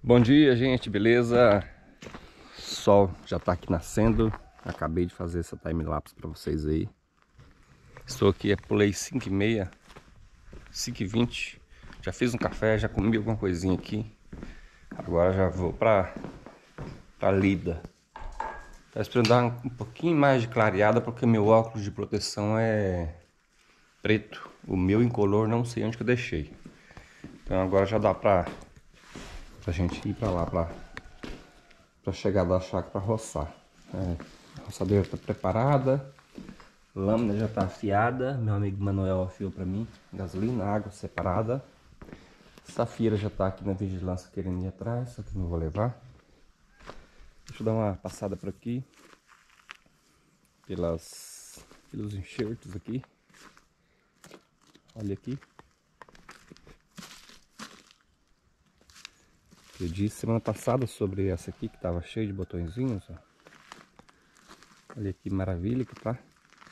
Bom dia, gente, beleza? O sol já tá aqui nascendo. Acabei de fazer essa time-lapse para vocês aí. Estou aqui, pulei 5h30, 5h20. Já fiz um café, já comi alguma coisinha aqui. Agora já vou pra lida. Tá esperando dar um pouquinho mais de clareada, porque meu óculos de proteção é preto. O meu incolor não sei onde que eu deixei. Então agora já dá pra gente ir pra lá, pra chegar da chácara pra roçar. A roçadeira tá preparada, lâmina já tá afiada, meu amigo Manuel afiou pra mim, gasolina, água separada. Safira já tá aqui na vigilância querendo ir atrás, só que não vou levar. Deixa eu dar uma passada por aqui, pelos enxertos aqui. Olha aqui. Eu disse semana passada sobre essa aqui que tava cheia de botõezinhos, ó. Olha que maravilha que tá.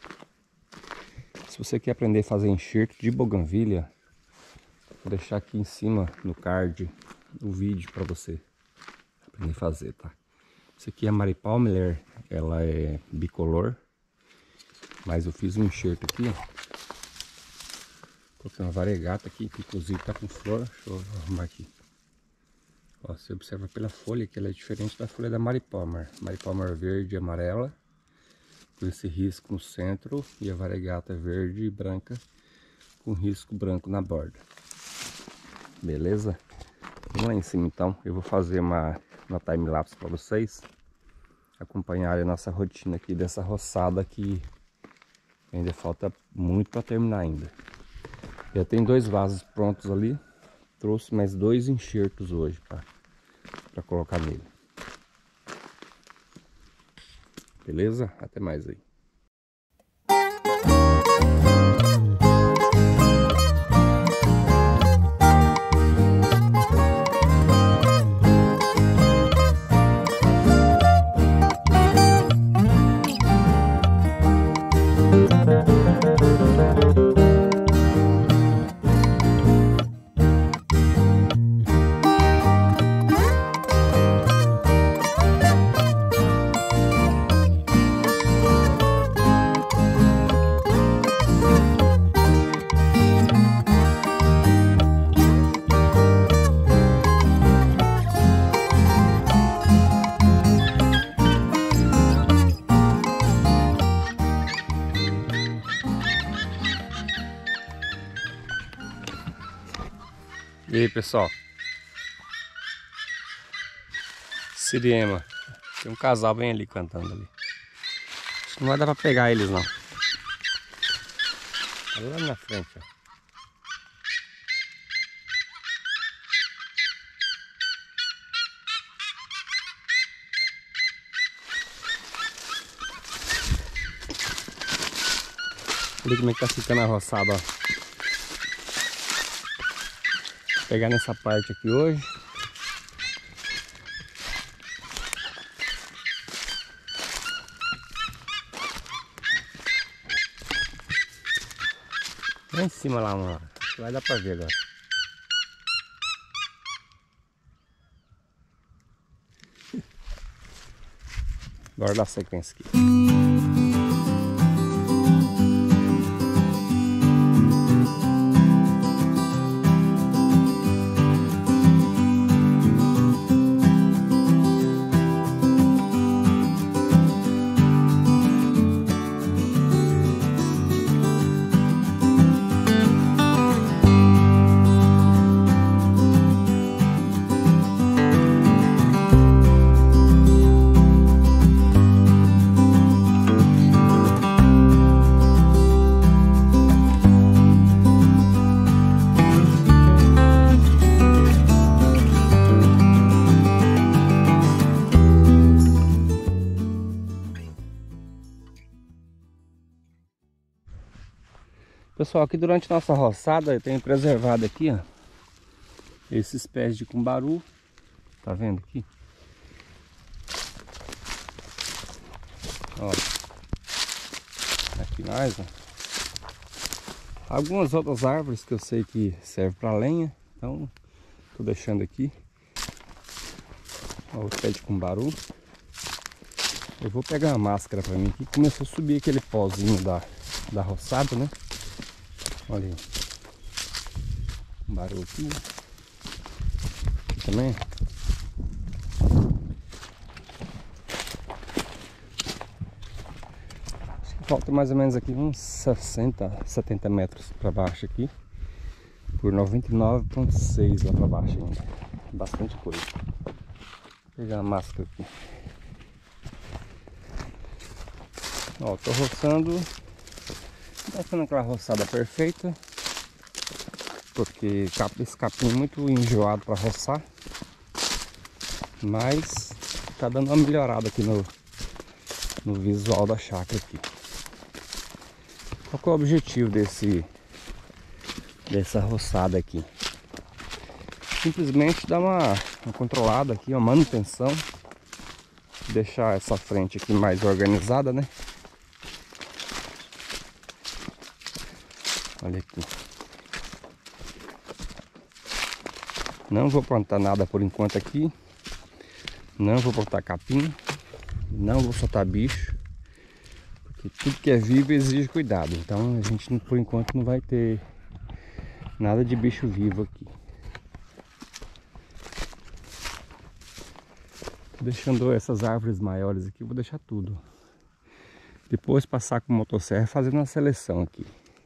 Se você quer aprender a fazer enxerto de buganvília, vou deixar aqui em cima no card o vídeo para você aprender a fazer, tá? Isso aqui é a Mary Palmer, ela é bicolor, mas eu fiz um enxerto aqui, ó. Coloquei uma variegata aqui, que inclusive tá com flor. Deixa eu arrumar aqui. Ó, você observa pela folha que ela é diferente da folha da Mary Palmer. Mary Palmer verde e amarela, com esse risco no centro, e a variegata verde e branca com risco branco na borda. Beleza? Vamos lá em cima então. Eu vou fazer uma time-lapse para vocês acompanharem a nossa rotina aqui dessa roçada que ainda falta muito para terminar ainda. Já tem 2 vasos prontos ali. Trouxe mais 2 enxertos hoje para colocar nele. Beleza? Até mais aí. E aí, pessoal, Siriema, tem um casal bem ali cantando ali. Acho que não vai dar pra pegar eles não. Olha lá na frente, ó. Olha como é que tá ficando a roçada, ó. Vou pegar nessa parte aqui hoje. Lá em cima lá, mano. Vai dar pra ver agora. Bora dar sequência aqui. Pessoal, aqui durante nossa roçada eu tenho preservado aqui, ó, esses pés de cumbaru. Tá vendo aqui? Ó, aqui mais, ó. Algumas outras árvores que eu sei que servem para lenha, então tô deixando aqui. Ó, o pé de cumbaru. Eu vou pegar uma máscara pra mim aqui. Começou a subir aquele pozinho da roçada, né? Olha aí. Cumbaru aqui. Aqui também. Acho que falta mais ou menos aqui uns 60, 70 metros pra baixo aqui. Por 99,6 lá pra baixo ainda. Bastante coisa. Vou pegar a máscara aqui. Ó, tô roçando. Não tá sendo aquela roçada perfeita, porque esse capim é muito enjoado para roçar, mas tá dando uma melhorada aqui no visual da chácara aqui. Qual que é o objetivo dessa roçada aqui? Simplesmente dar uma controlada aqui, uma manutenção, deixar essa frente aqui mais organizada, né? Olha aqui. Não vou plantar nada por enquanto aqui. Não vou botar capim. Não vou soltar bicho. Porque tudo que é vivo exige cuidado. Então a gente por enquanto não vai ter nada de bicho vivo aqui. Tô deixando essas árvores maiores aqui. Vou deixar tudo. Depois passar com motosserra fazendo uma seleção aqui.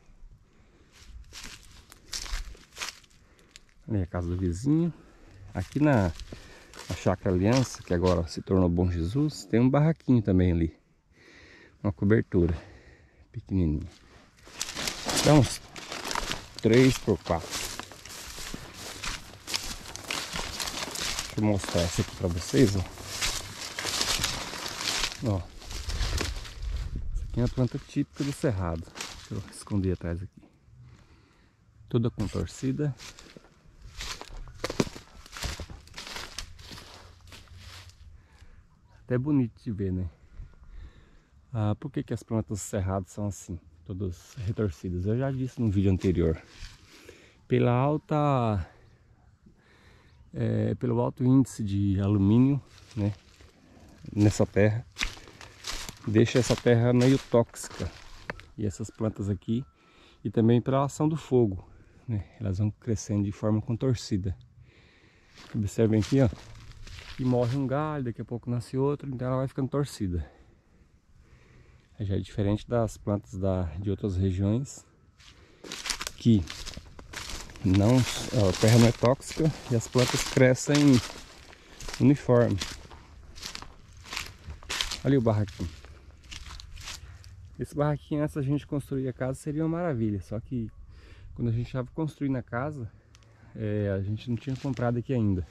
Olha a casa do vizinho. Aqui na Chácara Aliança, que agora se tornou Bom Jesus, tem um barraquinho também ali. Uma cobertura pequenininha. Dá uns 3 por 4. Deixa eu mostrar essa aqui pra vocês, ó. Ó. Essa aqui é uma planta típica do cerrado. Deixa eu esconder atrás aqui. Toda contorcida. É bonito de ver, né? Por que as plantas do cerrado são assim, todas retorcidas? Eu já disse no vídeo anterior. Pelo alto índice de alumínio, né, nessa terra, deixa essa terra meio tóxica. E essas plantas aqui, e também pela ação do fogo, né, elas vão crescendo de forma contorcida. Observem aqui, ó. E morre um galho, daqui a pouco nasce outro, então ela vai ficando torcida. Já é diferente das plantas de outras regiões, que a terra não é tóxica e as plantas crescem uniforme. Olha o barraquinho. Esse barraquinho, antes da gente construir a casa, seria uma maravilha. Só que quando a gente estava construindo a casa, a gente não tinha comprado aqui ainda.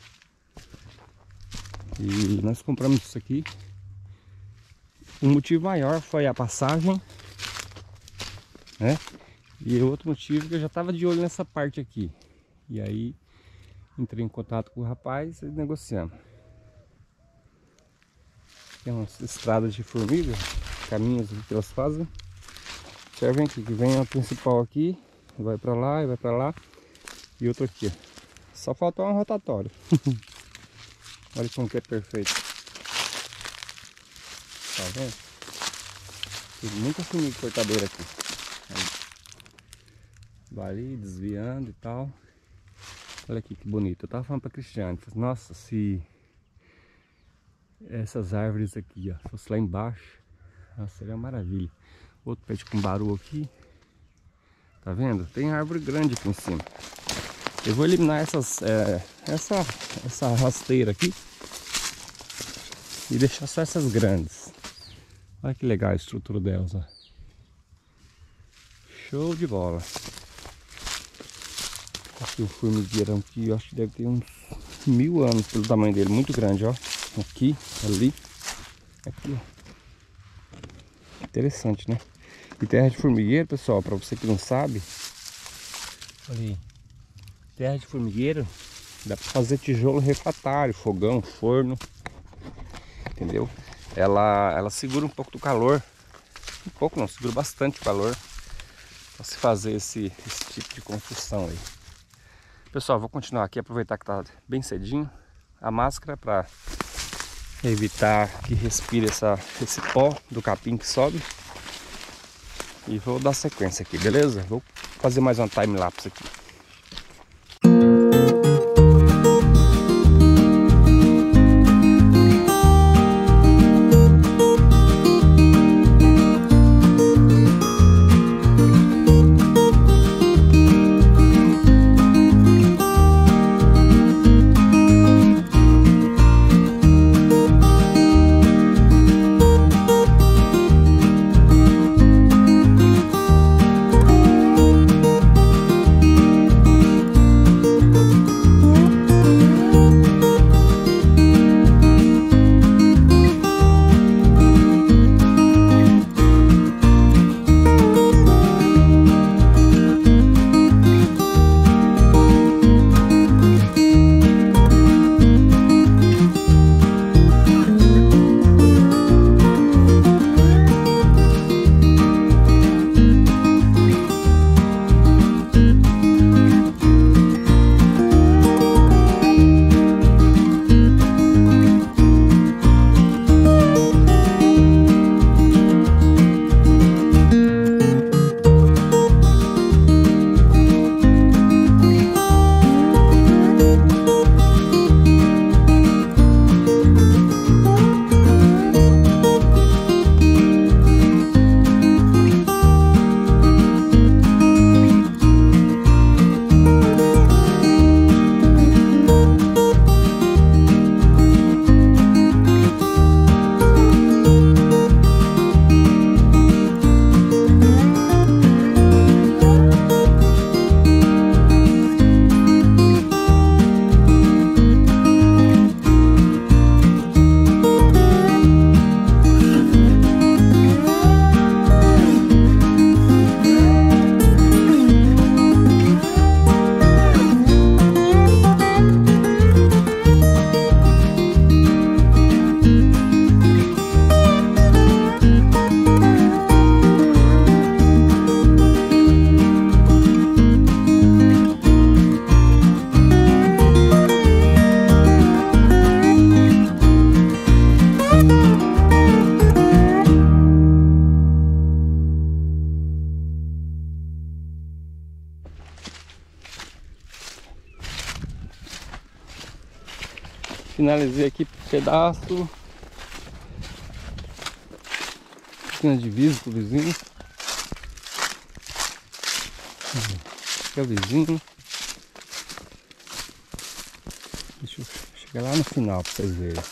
E nós compramos isso aqui. O motivo maior foi a passagem, né? E o outro motivo que eu já estava de olho nessa parte aqui. E aí entrei em contato com o rapaz e negociamos. Tem umas estradas de formiga, caminhos que elas fazem. Observem aqui que vem a principal aqui, vai para lá e vai para lá. E outro aqui, ó. Só falta um rotatório. Olha como que é perfeito. Tá vendo? Tem muita formiga cortadeira aqui. Aí. Vai ali desviando e tal. Olha aqui que bonito. Eu tava falando pra Cristiane. Nossa, se essas árvores aqui, ó, fosse lá embaixo, nossa, seria uma maravilha. Outro pé de cumbaru aqui. Tá vendo? Tem árvore grande aqui em cima. Eu vou eliminar essa rasteira aqui e deixar só essas grandes. Olha que legal a estrutura delas, ó. Show de bola. Aqui o formigueirão aqui, eu acho que deve ter uns 1000 anos pelo tamanho dele, muito grande, ó. Aqui, ali, aqui, ó. Interessante, né? E terra de formigueiro, pessoal, para você que não sabe, olha aí. Terra de formigueiro dá para fazer tijolo refratário, fogão, forno, entendeu? Ela segura um pouco do calor, um pouco não, segura bastante o calor para se fazer esse tipo de construção aí. Pessoal, vou continuar aqui, aproveitar que tá bem cedinho, a máscara para Evitar que respire esse pó do capim que sobe. E vou dar sequência aqui, beleza? Vou fazer mais uma time-lapse aqui. Finalizei aqui pedaço. Aqui na divisa com o vizinho. Aqui é o vizinho. Deixa eu chegar lá no final para vocês verem.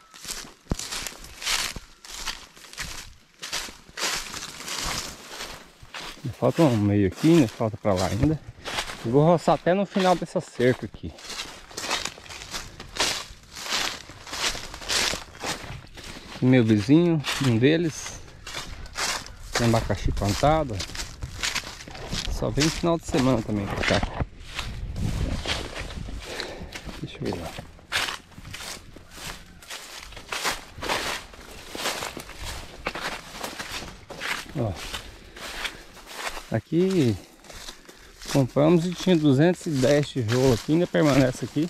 Falta um meio aqui, né? Falta para lá ainda. Eu vou roçar até no final dessa cerca aqui. Meu vizinho, um deles, tem abacaxi plantado. Só vem no final de semana também pra cá. Deixa eu ver lá. Ó, aqui compramos e tinha 210 tijolos aqui, ainda permanece aqui.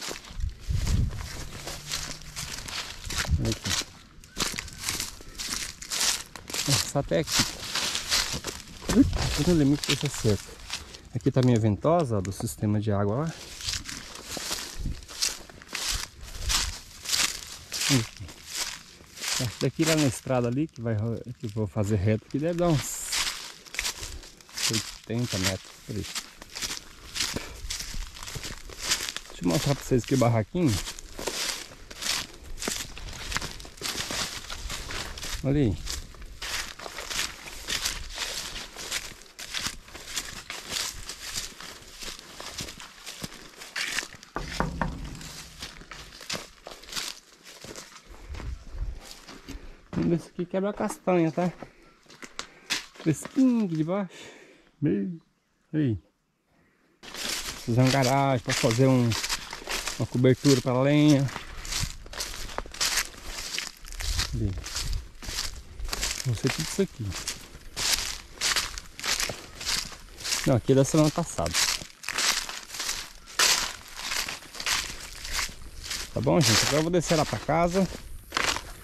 Olha aqui. Nossa, até aqui. No limite dessa cerca. Aqui tá a minha ventosa, ó, do sistema de água lá. Daqui lá na estrada ali, que eu vou fazer reto aqui, deve dar uns 80 metros por aí. Deixa eu mostrar pra vocês aqui o barraquinho. Olha aí. Vamos ver se aqui quebra a castanha, tá? Fresquinho de baixo. Aí. Fazer uma garagem para fazer uma cobertura para lenha. Ali. Vou ser tudo isso aqui. Não, aqui é da semana passada. Tá bom, gente? Agora eu vou descer lá para casa.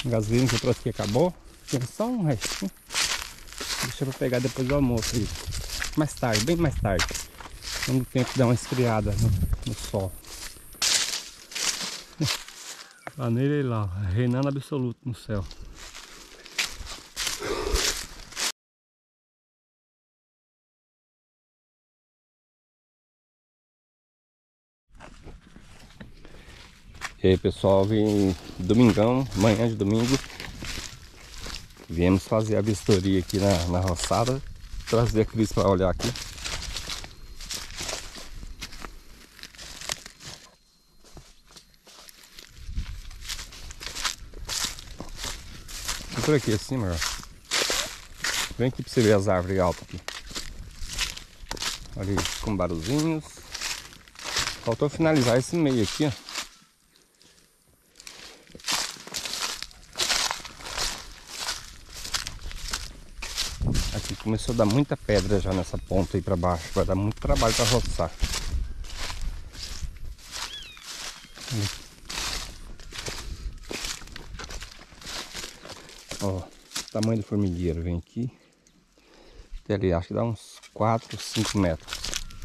A gasolina que eu trouxe aqui acabou. Tem só um restinho. Deixa eu pegar depois do almoço aí. Mais tarde, bem mais tarde. Quando o tempo dá uma esfriada no sol. Lá nele lá, reinando absoluto no céu. E aí pessoal, vim domingão, manhã de domingo. Viemos fazer a vistoria aqui na roçada. Trazer a Cris para olhar aqui. E por aqui assim, mano. Vem aqui pra você ver as árvores altas aqui. Ali com barulhinhos. Faltou finalizar esse meio aqui, ó. Aqui começou a dar muita pedra já nessa ponta aí pra baixo. Vai dar muito trabalho pra roçar. Ó, tamanho do formigueiro. Vem aqui. Até ali, acho que dá uns 4, 5 metros.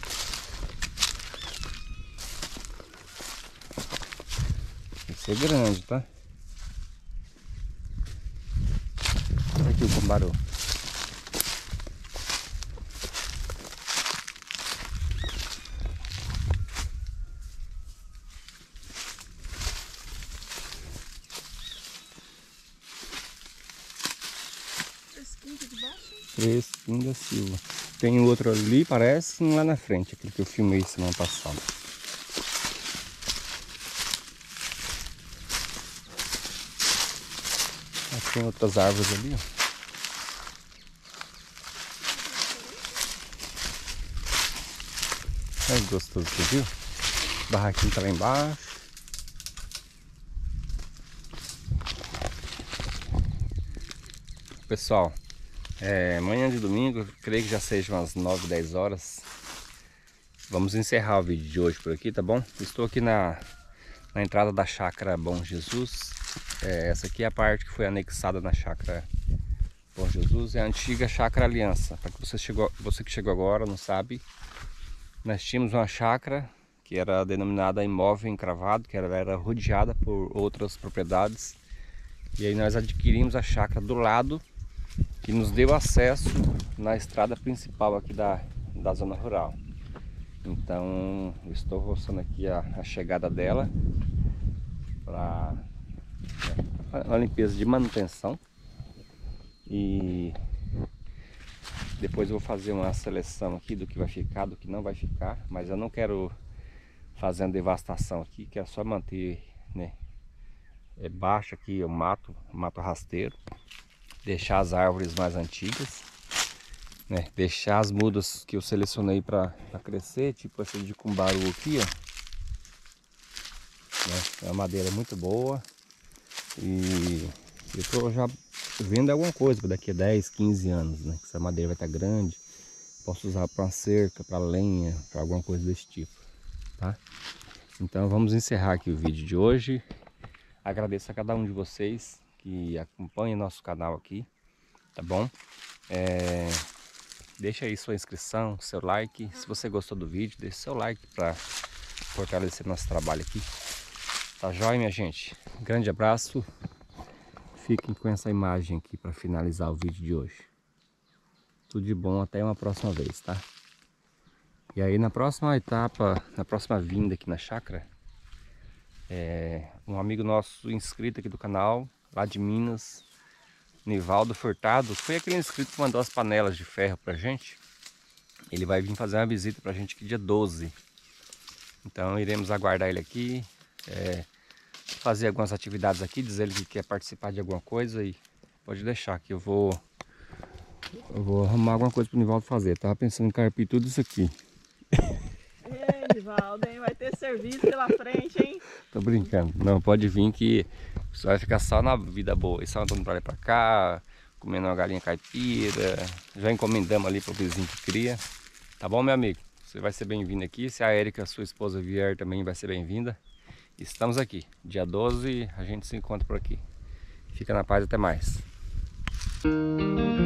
Vai ser grande, tá? Olha aqui o cambarô. Fresquinho da Silva. Tem outro ali, parece, lá na frente, aquele que eu filmei semana passada. Aqui tem outras árvores ali, ó. Olha que gostoso, você viu? O barraquinho tá lá embaixo. Pessoal, manhã de domingo, creio que já seja umas 9, 10 horas. Vamos encerrar o vídeo de hoje por aqui, tá bom? Estou aqui na entrada da chácara Bom Jesus. Essa aqui é a parte que foi anexada na chácara Bom Jesus. É a antiga chácara Aliança. Para que você que chegou agora não sabe, nós tínhamos uma chácara que era denominada Imóvel Encravado, que ela era rodeada por outras propriedades. E aí nós adquirimos a chácara do lado, que nos deu acesso na estrada principal aqui da zona rural. Então eu estou roçando aqui a chegada dela para uma limpeza de manutenção, e depois eu vou fazer uma seleção aqui do que vai ficar, do que não vai ficar, mas eu não quero fazer uma devastação aqui, quero só manter, né, baixo aqui o mato rasteiro, deixar as árvores mais antigas, né, deixar as mudas que eu selecionei para crescer, tipo essa de cumbaru aqui, ó, né, é uma madeira muito boa, e eu tô já vendo alguma coisa para daqui a 10, 15 anos, né, que essa madeira vai estar grande, posso usar para uma cerca, para lenha, para alguma coisa desse tipo, tá? Então vamos encerrar aqui o vídeo de hoje. Agradeço a cada um de vocês que acompanha nosso canal aqui, tá bom? Deixa aí sua inscrição, seu like. Se você gostou do vídeo, deixe seu like para fortalecer nosso trabalho aqui. Tá joia, minha gente? Grande abraço. Fiquem com essa imagem aqui para finalizar o vídeo de hoje. Tudo de bom, até uma próxima vez, tá? E aí na próxima etapa, na próxima vinda aqui na chácara, um amigo nosso inscrito aqui do canal, lá de Minas, Nivaldo Furtado, foi aquele inscrito que mandou as panelas de ferro pra gente. Ele vai vir fazer uma visita pra gente aqui dia 12. Então iremos aguardar ele aqui, fazer algumas atividades aqui, dizer ele que quer participar de alguma coisa, e pode deixar que eu vou arrumar alguma coisa pro Nivaldo fazer. Tava pensando em carpir tudo isso aqui. Ei, Nivaldo, hein? Vai ter serviço pela frente, hein? Tô brincando. Não, pode vir que você vai ficar só na vida boa. E só andando pra lá e pra cá, comendo uma galinha caipira. Já encomendamos ali pro vizinho que cria. Tá bom, meu amigo? Você vai ser bem-vindo aqui. Se a Érica, sua esposa, vier também, vai ser bem-vinda. Estamos aqui. Dia 12 a gente se encontra por aqui. Fica na paz, até mais.